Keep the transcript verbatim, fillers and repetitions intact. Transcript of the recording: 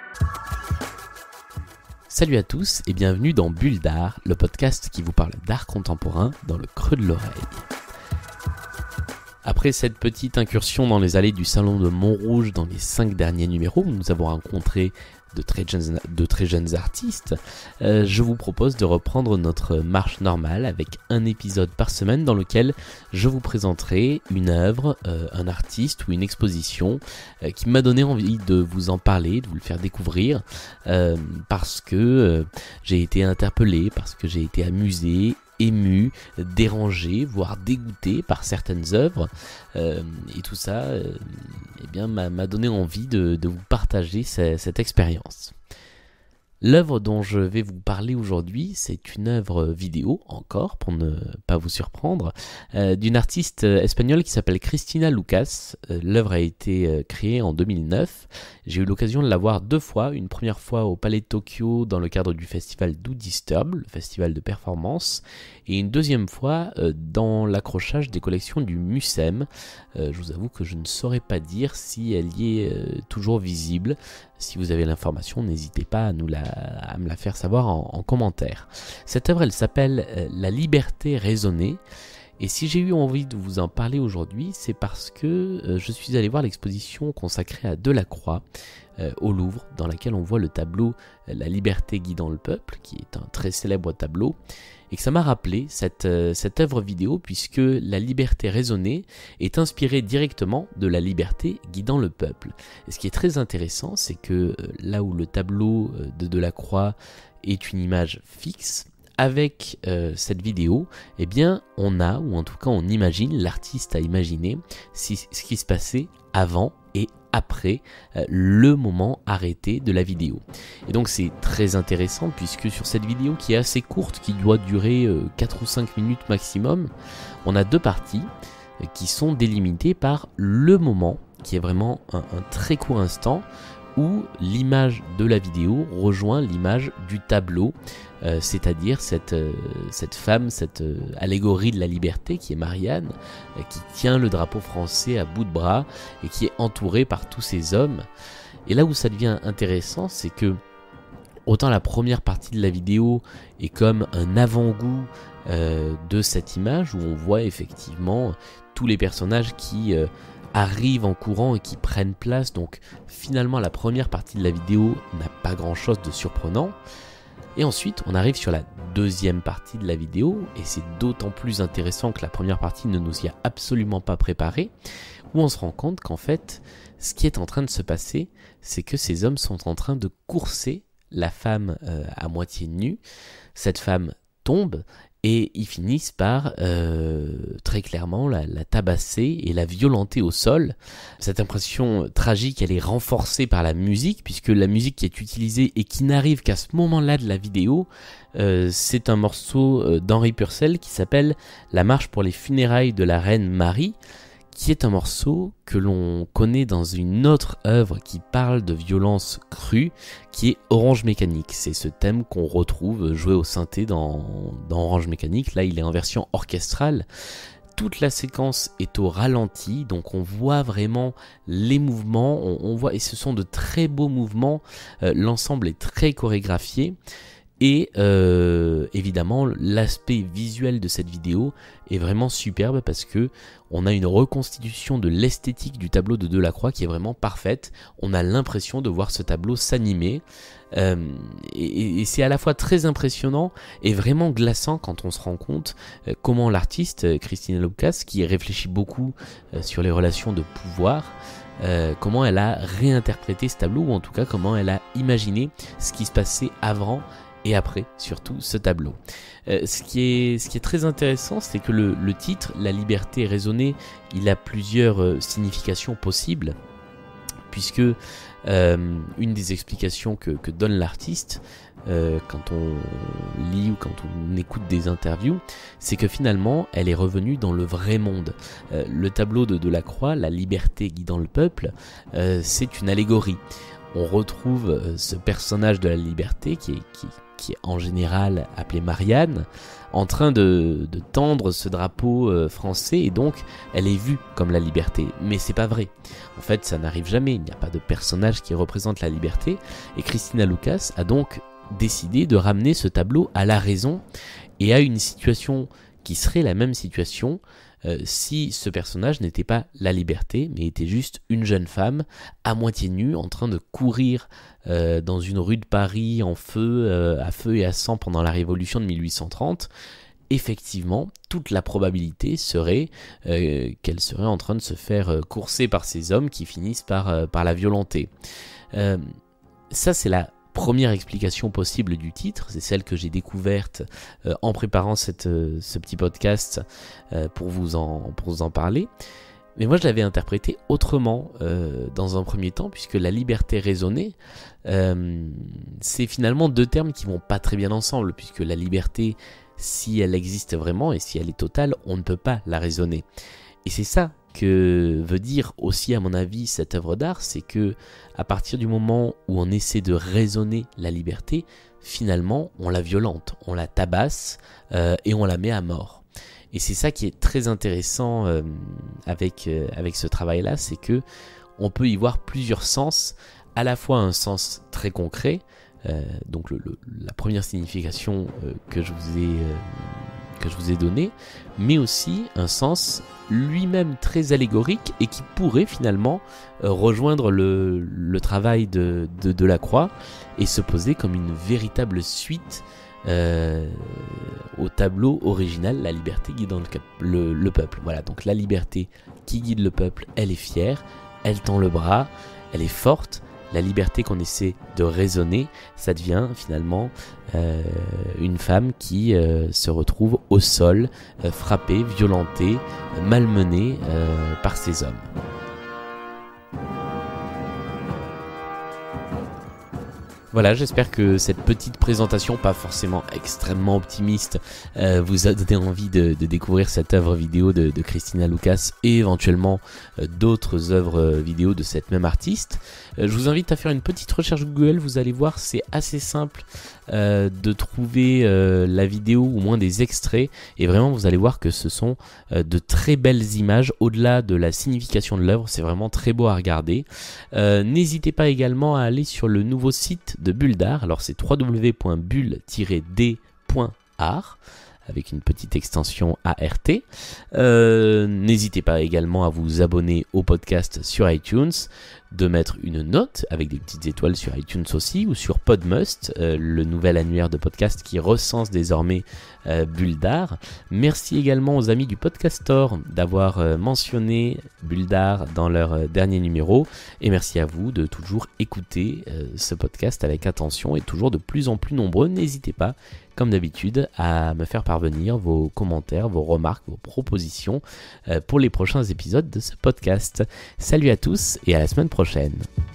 Salut à tous et bienvenue dans Bulle d'Art, le podcast qui vous parle d'art contemporain dans le creux de l'oreille. Après cette petite incursion dans les allées du salon de Montrouge dans les cinq derniers numéros où nous avons rencontré de très jeunes, de très jeunes artistes, euh, je vous propose de reprendre notre marche normale avec un épisode par semaine dans lequel je vous présenterai une œuvre, euh, un artiste ou une exposition euh, qui m'a donné envie de vous en parler, de vous le faire découvrir, euh, parce que euh, j'ai été interpellé, parce que j'ai été amusé, ému, dérangé, voire dégoûté par certaines œuvres, euh, et tout ça euh, eh bien, m'a, m'a donné envie de, de vous partager ce, cette expérience. L'œuvre dont je vais vous parler aujourd'hui, c'est une œuvre vidéo, encore, pour ne pas vous surprendre, euh, d'une artiste espagnole qui s'appelle Cristina Lucas. Euh, l'œuvre a été euh, créée en deux mille neuf. J'ai eu l'occasion de la voir deux fois, une première fois au Palais de Tokyo dans le cadre du festival Do Disturb, le festival de performance, et une deuxième fois euh, dans l'accrochage des collections du Mucem. Euh, je vous avoue que je ne saurais pas dire si elle y est euh, toujours visible. Si vous avez l'information, n'hésitez pas à, nous la, à me la faire savoir en, en commentaire. Cette œuvre, elle s'appelle euh, La liberté raisonnée. Et si j'ai eu envie de vous en parler aujourd'hui, c'est parce que euh, je suis allé voir l'exposition consacrée à Delacroix euh, au Louvre, dans laquelle on voit le tableau euh, La liberté guidant le peuple, qui est un très célèbre tableau, et que ça m'a rappelé cette, euh, cette œuvre vidéo, puisque La liberté raisonnée est inspirée directement de La liberté guidant le peuple. Et ce qui est très intéressant, c'est que euh, là où le tableau euh, de Delacroix est une image fixe, avec euh, cette vidéo, eh bien, on a, ou en tout cas on imagine, l'artiste a imaginé si, ce qui se passait avant et après euh, le moment arrêté de la vidéo. Et donc c'est très intéressant puisque sur cette vidéo qui est assez courte, qui doit durer euh, quatre ou cinq minutes maximum, on a deux parties euh, qui sont délimitées par le moment, qui est vraiment un, un très court instant, où l'image de la vidéo rejoint l'image du tableau, euh, c'est-à-dire cette, euh, cette femme, cette euh, allégorie de la liberté qui est Marianne, euh, qui tient le drapeau français à bout de bras et qui est entourée par tous ces hommes. Et là où ça devient intéressant, c'est que autant la première partie de la vidéo est comme un avant-goût euh, de cette image, où on voit effectivement tous les personnages qui... Euh, arrivent en courant et qui prennent place, donc finalement la première partie de la vidéo n'a pas grand chose de surprenant, et ensuite on arrive sur la deuxième partie de la vidéo, et c'est d'autant plus intéressant que la première partie ne nous y a absolument pas préparé, où on se rend compte qu'en fait ce qui est en train de se passer, c'est que ces hommes sont en train de courser la femme euh, à moitié nue. Cette femme tombe et ils finissent par euh, très clairement la, la tabasser et la violenter au sol. Cette impression tragique, elle est renforcée par la musique, puisque la musique qui est utilisée et qui n'arrive qu'à ce moment-là de la vidéo, euh, c'est un morceau euh, d'Henri Purcell qui s'appelle « La marche pour les funérailles de la reine Marie », qui est un morceau que l'on connaît dans une autre œuvre qui parle de violence crue, qui est Orange Mécanique. C'est ce thème qu'on retrouve joué au synthé dans, dans Orange Mécanique. Là, il est en version orchestrale. Toute la séquence est au ralenti, donc on voit vraiment les mouvements, on, on voit, et ce sont de très beaux mouvements, euh, l'ensemble est très chorégraphié. Et euh, évidemment, l'aspect visuel de cette vidéo est vraiment superbe parce que on a une reconstitution de l'esthétique du tableau de Delacroix qui est vraiment parfaite. On a l'impression de voir ce tableau s'animer. Euh, et, et c'est à la fois très impressionnant et vraiment glaçant quand on se rend compte euh, comment l'artiste, euh, Cristina Lucas, qui réfléchit beaucoup euh, sur les relations de pouvoir, Euh, comment elle a réinterprété ce tableau, ou en tout cas comment elle a imaginé ce qui se passait avant et après, surtout, ce tableau. Euh, ce, qui est, ce qui est très intéressant, c'est que le, le titre, La liberté raisonnée, il a plusieurs euh, significations possibles, puisque euh, une des explications que, que donne l'artiste, euh, quand on lit ou quand on écoute des interviews, c'est que finalement, elle est revenue dans le vrai monde. Euh, le tableau de Delacroix, La liberté guidant le peuple, euh, c'est une allégorie. on retrouve euh, ce personnage de la liberté qui est, qui, qui est en général appelée Marianne, en train de, de tendre ce drapeau euh, français, et donc elle est vue comme la liberté. Mais c'est pas vrai. En fait, ça n'arrive jamais. Il n'y a pas de personnage qui représente la liberté. Et Christina Lucas a donc décidé de ramener ce tableau à la raison et à une situation qui serait la même situation euh, si ce personnage n'était pas la liberté, mais était juste une jeune femme à moitié nue en train de courir euh, dans une rue de Paris en feu, euh, à feu et à sang pendant la Révolution de mille huit cent trente. Effectivement, toute la probabilité serait euh, qu'elle serait en train de se faire euh, courser par ces hommes qui finissent par, euh, par la violenter. Euh, ça, c'est la première explication possible du titre, c'est celle que j'ai découverte euh, en préparant cette, euh, ce petit podcast euh, pour, vous en, pour vous en parler. Mais moi je l'avais interprété autrement euh, dans un premier temps, puisque la liberté raisonnée, euh, c'est finalement deux termes qui vont pas très bien ensemble, puisque la liberté, si elle existe vraiment et si elle est totale, on ne peut pas la raisonner. Et c'est ça que veut dire aussi, à mon avis, cette œuvre d'art, c'est que à partir du moment où on essaie de raisonner la liberté, finalement, on la violente, on la tabasse euh, et on la met à mort. Et c'est ça qui est très intéressant euh, avec, euh, avec ce travail-là, c'est que on peut y voir plusieurs sens, à la fois un sens très concret, euh, donc le, le, la première signification euh, que je vous ai euh, que je vous ai donné, mais aussi un sens lui-même très allégorique et qui pourrait finalement euh, rejoindre le, le travail de, de Delacroix et se poser comme une véritable suite euh, au tableau original, la liberté guidant le, le, le peuple. Voilà, donc la liberté qui guide le peuple, elle est fière, elle tend le bras, elle est forte. La liberté qu'on essaie de raisonner, ça devient finalement euh, une femme qui euh, se retrouve au sol, euh, frappée, violentée, malmenée euh, par ces hommes. Voilà, j'espère que cette petite présentation, pas forcément extrêmement optimiste, euh, vous a donné envie de, de découvrir cette œuvre vidéo de, de Christina Lucas et éventuellement euh, d'autres œuvres vidéo de cette même artiste. Euh, je vous invite à faire une petite recherche Google, vous allez voir, c'est assez simple euh, de trouver euh, la vidéo ou au moins des extraits, et vraiment vous allez voir que ce sont euh, de très belles images, au-delà de la signification de l'œuvre, c'est vraiment très beau à regarder. Euh, n'hésitez pas également à aller sur le nouveau site de Bulle d'Art, alors c'est w w w point bulle tiret d point art avec une petite extension A R T. Euh, n'hésitez pas également à vous abonner au podcast sur iTunes, de mettre une note avec des petites étoiles sur iTunes aussi, ou sur Podmust, euh, le nouvel annuaire de podcast qui recense désormais euh, Bulle d'Art. Merci également aux amis du Podcast Store d'avoir euh, mentionné Bulle d'Art dans leur euh, dernier numéro, et merci à vous de toujours écouter euh, ce podcast avec attention et toujours de plus en plus nombreux. N'hésitez pas, comme d'habitude, à me faire parvenir vos commentaires, vos remarques, vos propositions euh, pour les prochains épisodes de ce podcast. Salut à tous et à la semaine prochaine.